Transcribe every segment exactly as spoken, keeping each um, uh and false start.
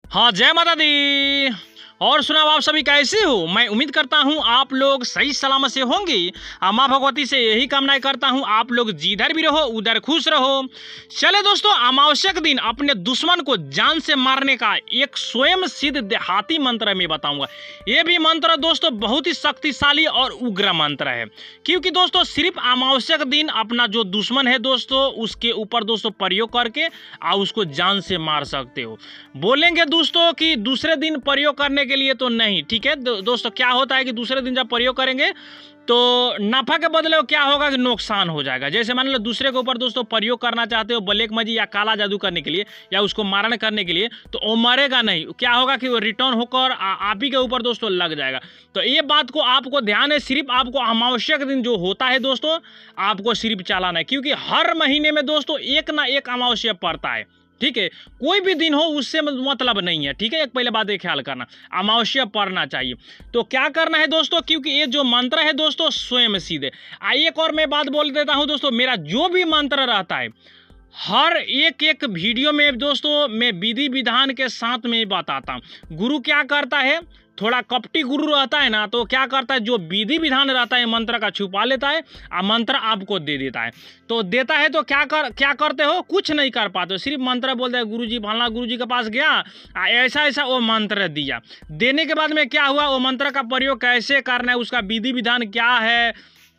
हाँ, जय माता दी। और सुनाओ, आप सभी कैसे हो? मैं उम्मीद करता हूँ आप लोग सही सलामत से होंगे। माँ भगवती से यही कामनाएं करता हूँ आप लोग जिधर भी रहो उधर खुश रहो। चले दोस्तों, अमावस्या के दिन अपने दुश्मन को जान से मारने का एक स्वयं सिद्ध देहाती मंत्र मैं बताऊंगा। ये भी मंत्र दोस्तों बहुत ही शक्तिशाली और उग्र मंत्र है, क्योंकि दोस्तों सिर्फ अमावस्या के दिन अपना जो दुश्मन है दोस्तों उसके ऊपर दोस्तों प्रयोग करके आप उसको जान से मार सकते हो। बोलेंगे दोस्तों कि दूसरे दिन प्रयोग करने के लिए तो नहीं, ठीक है दो, दोस्तों क्या होता है कि दूसरे दिन जब प्रयोग करेंगे तो नफा के बदले क्या होगा कि नुकसान हो जाएगा। जैसे मान लो दूसरे के ऊपर दोस्तों प्रयोग करना चाहते हो ब्लैक मैजिक या काला जादू करने के लिए या उसको मारण करने के लिए, तो वो मरेगा नहीं, क्या होगा कि वो रिटर्न होकर आप ही के ऊपर दोस्तों लग जाएगा। तो ये बात को आपको ध्यान है, सिर्फ आपको अमावस्या के दिन जो होता है दोस्तों आपको सिर्फ चालाना है, क्योंकि हर महीने में दोस्तों एक ना एक अमावस्या पड़ता है, ठीक है। कोई भी दिन हो उससे मतलब नहीं है, ठीक है। एक पहले बात एक ख्याल करना, अमावस्या पढ़ना चाहिए। तो क्या करना है दोस्तों, क्योंकि ये जो मंत्र है दोस्तों स्वयं सिद्ध है। एक और मैं बात बोल देता हूं दोस्तों, मेरा जो भी मंत्र रहता है हर एक एक वीडियो में दोस्तों मैं विधि विधान के साथ में बताता हूं। गुरु क्या करता है, थोड़ा कपटी गुरु रहता है ना, तो क्या करता है जो विधि विधान रहता है मंत्र का छुपा लेता है और मंत्र आपको दे देता है। तो देता है तो क्या कर क्या करते हो, कुछ नहीं कर पाते, सिर्फ मंत्र बोलते हैं गुरुजी फलाना गुरुजी के पास गया ऐसा ऐसा वो मंत्र दिया। देने के बाद में क्या हुआ, वो मंत्र का प्रयोग कैसे करना है, उसका विधि विधान क्या है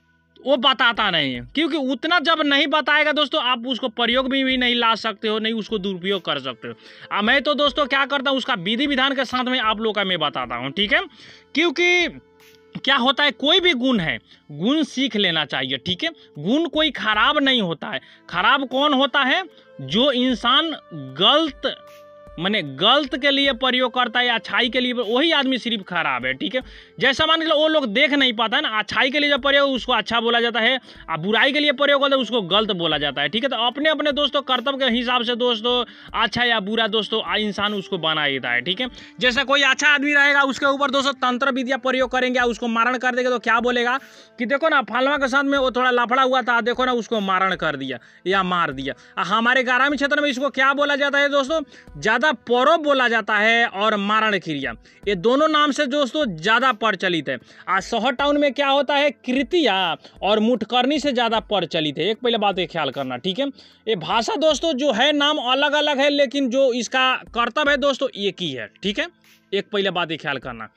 वो बताता नहीं है, क्योंकि उतना जब नहीं बताएगा दोस्तों आप उसको प्रयोग में भी नहीं ला सकते हो, नहीं उसको दुरुपयोग कर सकते हो। अब मैं तो दोस्तों क्या करता हूँ उसका विधि विधान के साथ में आप लोगों का मैं बताता हूँ, ठीक है। क्योंकि क्या होता है, कोई भी गुण है गुण सीख लेना चाहिए, ठीक है। गुण कोई खराब नहीं होता है। खराब कौन होता है, जो इंसान गलत माने गलत के लिए प्रयोग करता है या अच्छाई के लिए, वही आदमी सिर्फ खराब है, ठीक है। जैसा मान लो वो लोग देख नहीं पाता है ना, अच्छाई के लिए जब प्रयोग उसको अच्छा बोला जाता है और बुराई के लिए प्रयोग होता है उसको गलत बोला जाता है, ठीक है। तो अपने अपने दोस्तों कर्तव्य के हिसाब से दोस्तों अच्छा या बुरा दोस्तों इंसान उसको बना देता है, ठीक है। जैसा कोई अच्छा आदमी रहेगा उसके ऊपर दोस्तों तंत्र विद्या प्रयोग करेंगे उसको मारण कर देगा, तो क्या बोलेगा कि देखो ना फलवा के साथ में वो थोड़ा लफड़ा हुआ था, देखो ना उसको मारण कर दिया या मार दिया। हमारे ग्रामीण क्षेत्र में इसको क्या बोला जाता है दोस्तों, ज्यादा पौरव बोला जाता है और मारण क्रिया, ये दोनों नाम से दोस्तों ज्यादा प्रचलित है। आज शहर टाउन में क्या होता है, कृतिया और मुठकरनी से ज्यादा प्रचलित है। एक पहले बात एक ख्याल करना, ठीक है। ये भाषा दोस्तों जो है नाम अलग अलग है, लेकिन जो इसका कर्तव्य है दोस्तों एक ही है, ठीक है। एक पहले बात एक ख्याल करना।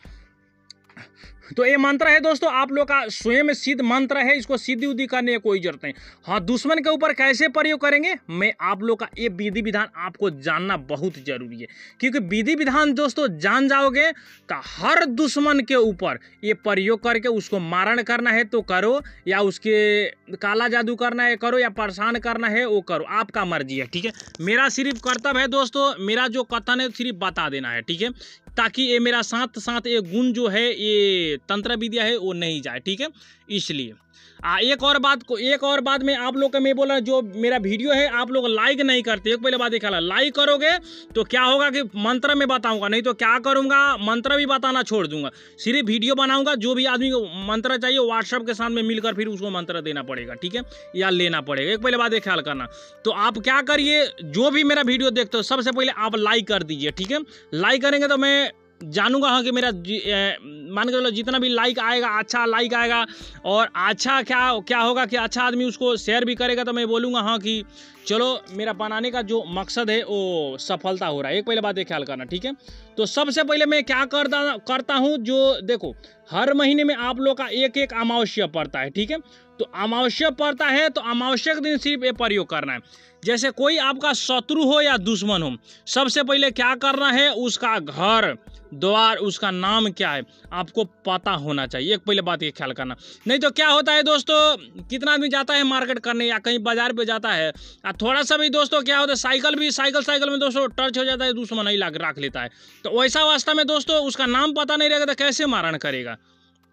तो ये मंत्र है दोस्तों आप लोग का स्वयं सिद्ध मंत्र है, इसको सिद्धि उद्धि करने की कोई जरूरत नहीं। हाँ, दुश्मन के ऊपर कैसे प्रयोग करेंगे मैं आप लोग का ये विधि विधान आपको जानना बहुत जरूरी है, क्योंकि विधि विधान दोस्तों जान जाओगे तो हर दुश्मन के ऊपर ये प्रयोग करके उसको मारण करना है तो करो, या उसके काला जादू करना है करो, या परेशान करना है वो करो, आपका मर्जी है, ठीक है। मेरा सिर्फ कर्तव्य है दोस्तों, मेरा जो कथन है सिर्फ बता देना है, ठीक है, ताकि ये मेरा साथ साथ ये गुण जो है ये तंत्र विद्या है वो नहीं जाए, ठीक है। इसलिए आ, एक और बात को एक और बात में आप लोग का मैं बोला, जो मेरा वीडियो है आप लोग लाइक नहीं करते, एक पहले बात देखा, लाइक करोगे तो क्या होगा कि मंत्र में बताऊंगा, नहीं तो क्या करूंगा मंत्र भी बताना छोड़ दूंगा, सिर्फ वीडियो बनाऊंगा। जो भी आदमी को मंत्र चाहिए व्हाट्सएप के साथ में मिलकर फिर उसको मंत्र देना पड़ेगा, ठीक है, या लेना पड़ेगा। एक पहले बात एक ख्याल करना। तो आप क्या करिए, जो भी मेरा वीडियो देखते हो सबसे पहले आप लाइक कर दीजिए, ठीक है। लाइक करेंगे तो मैं जानूंगा हाँ कि मेरा मान के चलो जितना भी लाइक आएगा अच्छा लाइक आएगा, और अच्छा क्या क्या होगा कि अच्छा आदमी उसको शेयर भी करेगा, तो मैं बोलूँगा हाँ कि चलो मेरा बनाने का जो मकसद है वो सफलता हो रहा है। एक पहले बात एक ख्याल करना, ठीक है। तो सबसे पहले मैं क्या करता करता हूँ, जो देखो हर महीने में आप लोग का एक एक अमावस्या पड़ता है, ठीक है। तो अमावस्या पड़ता है तो अमावस्या के दिन सिर्फ ये प्रयोग करना है। जैसे कोई आपका शत्रु हो या दुश्मन हो, सबसे पहले क्या करना है, उसका घर द्वार उसका नाम क्या है आपको पता होना चाहिए। एक पहले बात ये ख्याल करना, नहीं तो क्या होता है दोस्तों, कितना आदमी जाता है मार्केट करने या कहीं बाजार पे जाता है, थोड़ा सा भी दोस्तों क्या होता है साइकिल भी साइकिल साइकिल में दोस्तों टच हो जाता है, दुश्मन ही रख लेता है। तो वैसा अवस्था में दोस्तों उसका नाम पता नहीं रहेगा तो कैसे मारण करेगा।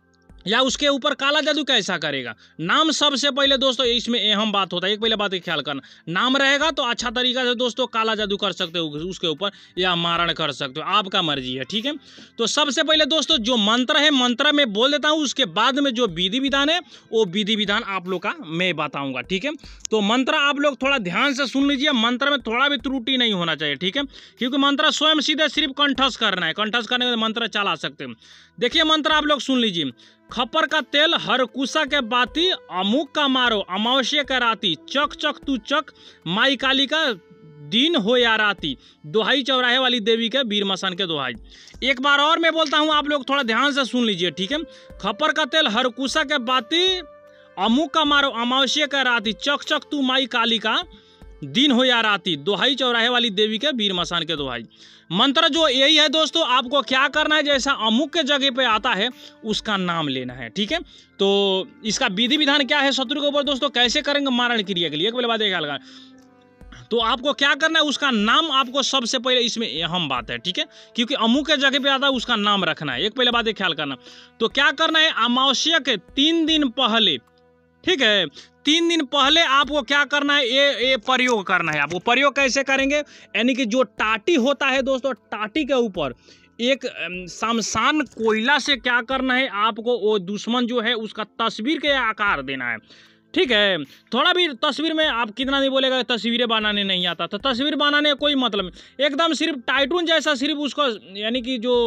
या उसके ऊपर काला जादू कैसा करेगा। नाम सबसे पहले दोस्तों इसमें अहम बात होता है, एक पहले बात का ख्याल करना, नाम रहेगा तो अच्छा तरीका से दोस्तों काला जादू कर सकते हो उसके ऊपर या मारण कर सकते हो, आपका मर्जी है, ठीक है। तो सबसे पहले दोस्तों जो मंत्र है, मंत्र में बोल देता हूँ, उसके बाद में जो विधि विधान है वो विधि विधान आप लोग का मैं बताऊंगा, ठीक है। तो मंत्र आप लोग थोड़ा ध्यान से सुन लीजिए, मंत्र में थोड़ा भी त्रुटि नहीं होना चाहिए, ठीक है, क्योंकि मंत्र स्वयं सीधे सिर्फ कंठस्थ करना है, कंठस्थ करने के बाद मंत्र चला सकते हैं। देखिए मंत्र आप लोग सुन लीजिए। खपर का तेल हर कुसा के बाती, अमुक का मारो अमावस्या का राती, चक चक तू चक माई काली का दिन हो या राती, दोहाई चौराहे वाली देवी के वीर मसान के दोहाई। एक बार और मैं बोलता हूं, आप लोग थोड़ा ध्यान से सुन लीजिए, ठीक है। खपर का तेल हर कुसा के बाती, अमुक का मारो अमावस्या का राती, चक चक तू माई काली का दिन हो या राती, दोहाई चौराहे वाली देवी के वीर मसान के दोहाई। मंत्र जो यही है दोस्तों, आपको क्या करना है, जैसा अमुक के जगह पे आता है उसका नाम लेना है, ठीक है। तो इसका विधि विधान क्या है, शत्रु के ऊपर दोस्तों कैसे करेंगे मारण क्रिया के लिए, एक पहले बात क्या लगा। तो आपको क्या करना है, उसका नाम आपको सबसे पहले इसमें अहम बात है, ठीक है, क्योंकि अमुक के जगह पे आता है उसका नाम रखना है, एक पहले बात ख्याल करना। तो क्या करना है, अमावस्या के तीन दिन पहले, ठीक है, तीन दिन पहले आपको क्या करना है, ये ये प्रयोग करना है। आपको प्रयोग कैसे करेंगे, यानी कि जो टाटी होता है दोस्तों, टाटी के ऊपर एक शमशान कोयला से क्या करना है, आपको वो दुश्मन जो है उसका तस्वीर के आकार देना है, ठीक है। थोड़ा भी तस्वीर में आप कितना नहीं बोलेगा तस्वीरें बनाने नहीं आता, तो तस्वीर बनाने का कोई मतलब, एकदम सिर्फ टाइटून जैसा सिर्फ उसको, यानी कि जो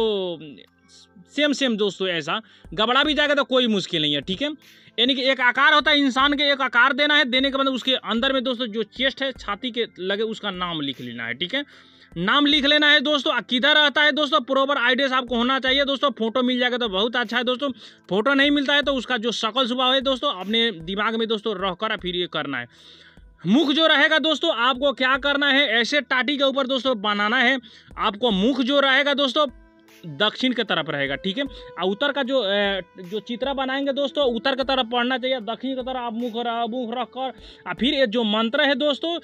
सेम सेम दोस्तों ऐसा गबड़ा भी जाएगा तो कोई मुश्किल नहीं है, ठीक है। यानी कि एक आकार होता है इंसान के, एक आकार देना है, देने के बाद उसके अंदर में दोस्तों जो चेस्ट है छाती के लगे उसका नाम लिख लेना है, ठीक है। नाम लिख लेना है दोस्तों। किधर रहता है दोस्तों, प्रॉपर आइडिया आपको होना चाहिए दोस्तों। फोटो मिल जाएगा तो बहुत अच्छा है दोस्तों, फोटो नहीं मिलता है तो उसका जो शकल स्वभाव है दोस्तों अपने दिमाग में दोस्तों रह कर फिर ये करना है। मुख जो रहेगा दोस्तों आपको क्या करना है, ऐसे टाटी के ऊपर दोस्तों बनाना है। आपको मुख जो रहेगा दोस्तों दक्षिण की तरफ रहेगा, ठीक है। और उत्तर का जो जो चित्र बनाएंगे दोस्तों उत्तर की तरफ पढ़ना चाहिए, दक्षिण की तरफ आप मुख मुख रखकर। और फिर ये जो मंत्र है दोस्तों,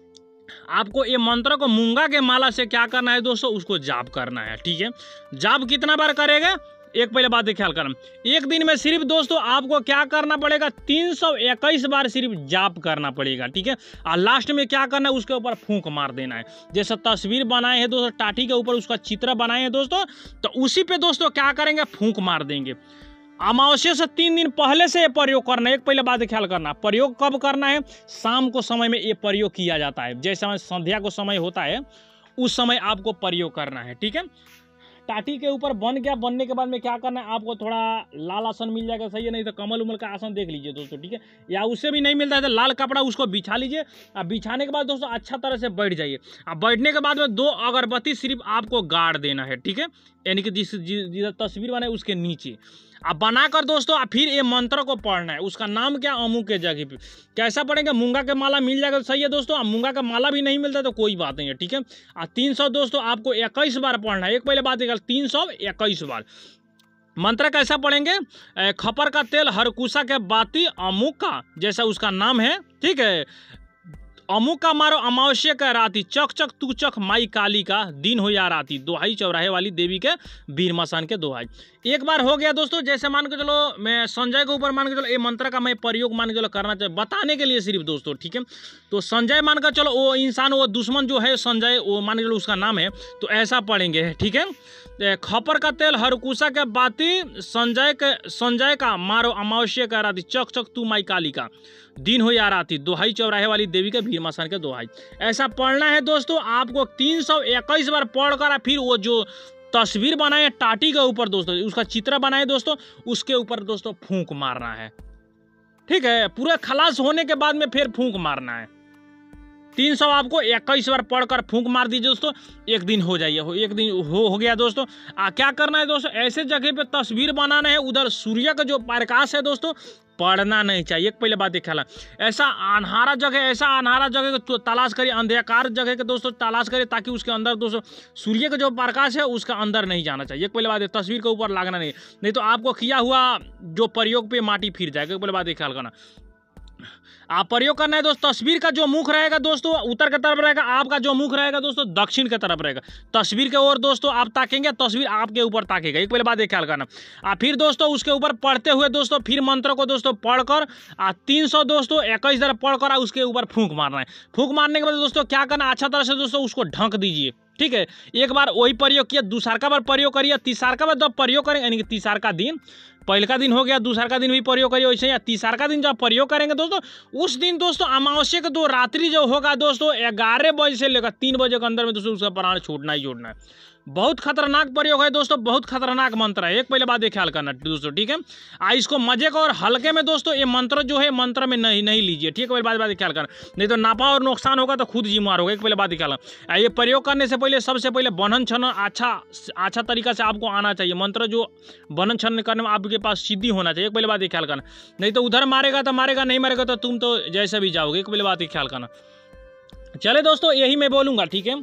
आपको ये मंत्र को मूंगा के माला से क्या करना है दोस्तों, उसको जाप करना है, ठीक है। जाप कितना बार करेगा, एक पहले बात ख्याल करना, एक दिन में सिर्फ दोस्तों आपको क्या करना पड़ेगा, तीन सौ इक्कीस बार सिर्फ जाप करना पड़ेगा, ठीक है। और लास्ट में क्या करना है, उसके ऊपर फूंक मार देना है। जैसे तस्वीर बनाए हैं दोस्तों, टाटी के ऊपर उसका चित्र बनाए हैं दोस्तों, तो उसी पे दोस्तों क्या करेंगे, फूंक मार देंगे। अमावस्या से तीन दिन पहले से ये प्रयोग करना है, एक पहले बात ख्याल करना। प्रयोग कब करना है, शाम को समय में ये प्रयोग किया जाता है, जैसे संध्या को समय होता है उस समय आपको प्रयोग करना है, ठीक है। टाटी के ऊपर बन गया, बनने के बाद में क्या करना है, आपको थोड़ा लाल आसन मिल जाएगा, सही है, नहीं तो कमल उमल का आसन देख लीजिए दोस्तों, ठीक है। या उससे भी नहीं मिलता है तो लाल कपड़ा उसको बिछा लीजिए। अब बिछाने के बाद दोस्तों अच्छा तरह से बैठ जाइए। अब बैठने के बाद में दो अगरबत्ती सिर्फ आपको गाड़ देना है, ठीक है, यानी कि जिस जिस तस्वीर बनाए उसके नीचे अब बनाकर दोस्तों फिर ये मंत्र को पढ़ना है। उसका नाम क्या, अमुक के जगह पे कैसा पढ़ेंगे, मूंगा के माला मिल जाएगा तो सही है दोस्तों। अब मूंगा का माला भी नहीं मिलता तो कोई बात नहीं है, ठीक है। और तीन सौ दोस्तों आपको इक्कीस बार पढ़ना है, एक पहले बात है तीन सौ इक्कीस बार। मंत्र कैसा पढ़ेंगे, खपर का तेल हरकुसा के बाती, अमुक का जैसा उसका नाम है, ठीक है। अमुक का मारो अमावस्या का राती, चक चक तू चक माई काली का दिन हो या राती, दोहाई चौराहे वाली देवी के वीर मसान के दोहाई। एक बार हो गया दोस्तों। जैसे मान के चलो मैं संजय के ऊपर मान के चलो ये मंत्र का मैं प्रयोग मान के चलो करना चाहिए, बताने के लिए सिर्फ दोस्तों, ठीक है। तो संजय मान कर चलो वो इंसान, वो दुश्मन जो है संजय, वो मान के चलो उसका नाम है, तो ऐसा पढ़ेंगे, ठीक है। खपर का तेल हरकुसा के बाती, संजय के संजय का मारो अमावस्या का राती, चक चक तू माई काली का दिन हो या राती, दोहाई चौराहे वाली देवी के भीर मसान के दोहाई। ऐसा पढ़ना है दोस्तों आपको तीन सौ इक्कीस बार पढ़कर फिर वो जो तस्वीर बनाए टाटी के ऊपर दोस्तों, उसका चित्र बनाए दोस्तों, उसके ऊपर दोस्तों फूंक मारना है, ठीक है। पूरा खलास होने के बाद में फिर फूंक मारना है। तीन सौ आपको इक्कीस बार पढ़कर फूंक मार दीजिए दोस्तों, एक दिन हो जाइए, हो एक दिन हो हो गया दोस्तों। आ क्या करना है दोस्तों, ऐसे जगह पे तस्वीर बनाना है, उधर सूर्य का जो प्रकाश है दोस्तों पढ़ना नहीं चाहिए, एक पहले बात ख्याल। ऐसा अनहारा जगह, ऐसा अनहारा जगह तो तलाश करिए, अंधकार जगह के दोस्तों तलाश करिए, ताकि उसके अंदर दोस्तों सूर्य का जो प्रकाश है उसका अंदर नहीं जाना चाहिए, एक पहले बात है। तस्वीर के ऊपर लागना नहीं, नहीं तो आपको किया हुआ जो प्रयोग पे माटी फिर जाएगा, एक पहले बात ख्याल करना। आप प्रयोग करना है दोस्तों। तस्वीर का जो मुख रहेगा दोस्तों उत्तर की तरफ रहेगा, आपका जो मुख रहेगा दोस्तों दक्षिण की तरफ रहेगा। तस्वीर के ओर दोस्तों आप ताकेंगे, तस्वीर आपके ऊपर ताकेगा। एक पहले बात एक ख्याल करना। आ फिर दोस्तों उसके ऊपर पढ़ते हुए दोस्तों फिर मंत्र को दोस्तों पढ़कर आ तीन सौ दोस्तों इक्कीस बार पढ़कर उसके ऊपर फूंक मारना है। फूंक मारने के बाद दोस्तों क्या करना, अच्छा तरह से दोस्तों उसको ढक दीजिए। ठीक है, एक बार वही प्रयोग किया, दूसरा बार प्रयोग करिए, तीसरा बार जब प्रयोग करेंगे यानी कि तीसरा दिन, पहले का दिन हो गया, दूसरा का दिन भी प्रयोग करिए वैसे, या तीसरा का दिन जब प्रयोग करेंगे दोस्तों उस दिन दोस्तों अमावस्या के दो रात्रि जो होगा दोस्तों ग्यारह बजे से लेकर तीन बजे के अंदर में दोस्तों उसका प्राण छूटना ही छूटना है। बहुत खतरनाक प्रयोग है दोस्तों, बहुत खतरनाक मंत्र है। एक पहले बात एक ख्याल करना दोस्तों। ठीक है, आ इसको मजे का और हल्के में दोस्तों ये मंत्र जो है मंत्र में नहीं नहीं लीजिए। ठीक है, पहले बात बात ख्याल करना, नहीं तो नापा और नुकसान होगा तो खुद जिम्मेवार होगा। एक पहले बात ख्याल करना, ये प्रयोग करने से पहले सबसे पहले बनन छन अच्छा अच्छा तरीका से आपको आना चाहिए। मंत्र जो बनन छन करने में आपके पास सिद्धि होना चाहिए। एक पहले बात ख्याल करना, नहीं तो उधर मारेगा तो मारेगा, नहीं मारेगा तो तुम तो जैसे भी जाओगे। एक पहले बात ख्याल करना। चले दोस्तों यही मैं बोलूँगा। ठीक है,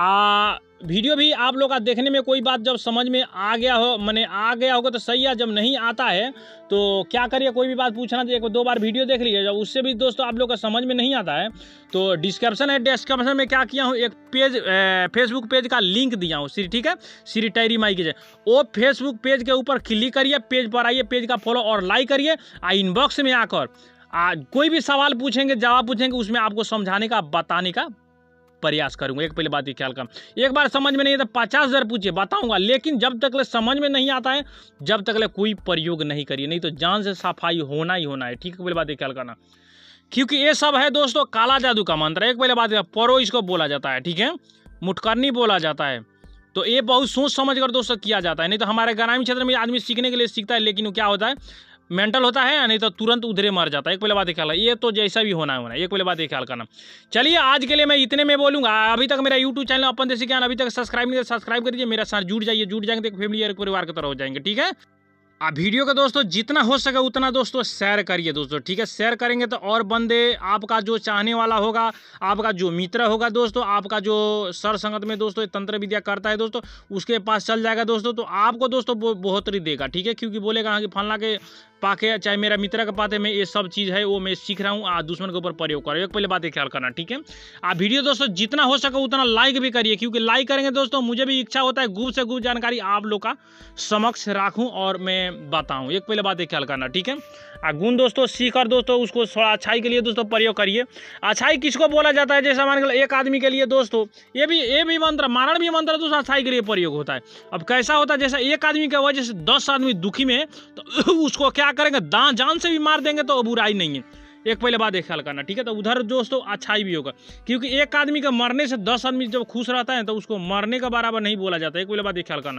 आ वीडियो भी आप लोग का देखने में कोई बात जब समझ में आ गया हो, मैंने आ गया होगा तो सही है, जब नहीं आता है तो क्या करिए, कोई भी बात पूछना तो एक दो बार वीडियो देख लीजिए। जब उससे भी दोस्तों आप लोग का समझ में नहीं आता है तो डिस्क्रिप्शन है, डिस्क्रिप्शन में क्या किया हूँ एक पेज फेसबुक पेज का लिंक दिया हूँ श्री, ठीक है, श्री टैरी माई की, वो फेसबुक पेज के ऊपर क्लिक करिए, पेज पर आइए, पेज का फॉलो और लाइक करिए। आ इनबॉक्स में आकर आज कोई भी सवाल पूछेंगे, जवाब पूछेंगे, उसमें आपको समझाने का बताने का प्रयास करूंगा। एक पहले बात ख्याल कर, एक बार समझ में नहीं तो पचास हजार पूछिए बताऊंगा, लेकिन जब तक ले समझ में नहीं आता है जब तक ले कोई प्रयोग नहीं करिए, नहीं तो जान से सफाई होना ही होना है। ठीक है, पहले बात ख्याल करना, क्योंकि ये सब है दोस्तों काला जादू का मंत्र। एक पहले बात परो इसको बोला जाता है। ठीक है, मुठकरनी बोला जाता है। तो ये बहुत सोच समझ कर दोस्तों किया जाता है, नहीं तो हमारे ग्रामीण क्षेत्र में आदमी सीखने के लिए सीखता है, लेकिन क्या होता है मेंटल होता है, नहीं तो तुरंत उधरे मर जाता है। एक पहले बात ख्याल है, ये तो जैसा भी होना है होना है। एक पहले बात ख्याल करना। चलिए आज के लिए मैं इतने में बोलूँगा। अभी तक मेरा यूट्यूब चैनल अपन देसी ज्ञान अभी तक सब्सक्राइब नहीं, सब्सक्राइब करिए, मेरा साथ जुड़ जाइए, जुड़ जाएंगे तो फैमिली और परिवार की तरह हो जाएंगे। ठीक है, आ वीडियो का दोस्तों जितना हो सके उतना दोस्तों शेयर करिए दोस्तों। ठीक है, शेयर करेंगे तो और बंदे आपका जो चाहने वाला होगा, आपका जो मित्र होगा दोस्तों, आपका जो सर संगत में दोस्तों तंत्र विद्या करता है दोस्तों, उसके पास चल जाएगा दोस्तों, तो आपको दोस्तों बहुत ही देगा। ठीक है, क्योंकि बोलेगा कि फलना के पाके चाहे मेरा मित्र के पाते में ये सब चीज़ है वो मैं सीख रहा हूँ, आ दुश्मन के ऊपर प्रयोग करो। एक पहले बात ख्याल करना। ठीक है, आ वीडियो दोस्तों जितना हो सके उतना लाइक भी करिए, क्योंकि लाइक करेंगे दोस्तों मुझे भी इच्छा होता है गुप्त से गुप्त जानकारी आप लोग का समक्ष राखूं और मैं बताऊं। एक पहले बात ख्याल करना। ठीक है, आ गुण दोस्तों सीखकर दोस्तों उसको थोड़ा अच्छाई के लिए दोस्तों प्रयोग करिए। अच्छाई किसको बोला जाता है, जैसा मान के एक आदमी के लिए दोस्तों ये भी ये भी मंत्र मारण भी मंत्र दोस्तों अच्छाई के लिए प्रयोग होता है। अब कैसा होता है, जैसा एक आदमी की वजह से दस आदमी दुखी में तो उसको क्या करेंगे, दान जान से भी मार देंगे तो बुराई नहीं है। एक पहले बात ख्याल करना। ठीक है, तो उधर दोस्तों अच्छाई भी होगा, क्योंकि एक आदमी का मरने से दस आदमी जब खुश रहता है तो उसको मरने का बराबर नहीं बोला जाता। एक पहले बात ख्याल करना।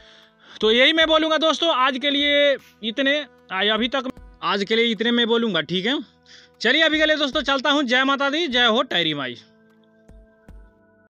तो यही मैं बोलूँगा दोस्तों आज के लिए इतने, अभी तक आज के लिए इतने मैं बोलूँगा। ठीक है, चलिए अभी के लिए दोस्तों चलता हूँ। जय माता दी, जय हो टैरी माई।